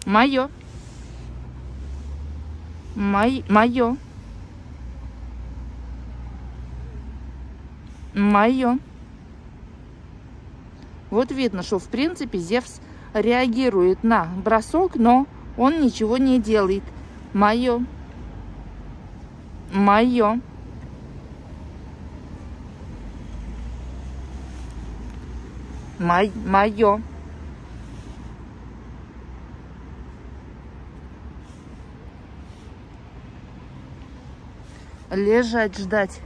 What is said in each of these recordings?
Мое. Мое. Мое. Вот видно, что в принципе Зевс реагирует на бросок, но он ничего не делает. Мое. Мое. Мое. Лежать, ждать.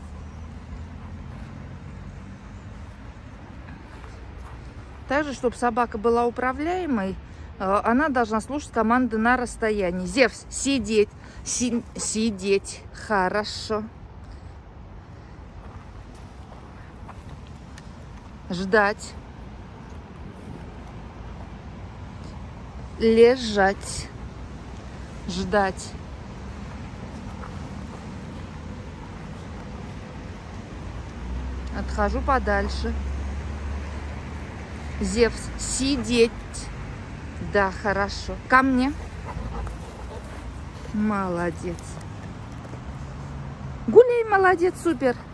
Также, чтобы собака была управляемой, она должна слушать команды на расстоянии. Зевс, сидеть. Сидеть. Хорошо. Ждать. Лежать. Ждать. Отхожу подальше. Зевс, сидеть. Да, хорошо. Ко мне. Молодец. Гуляй, молодец, супер.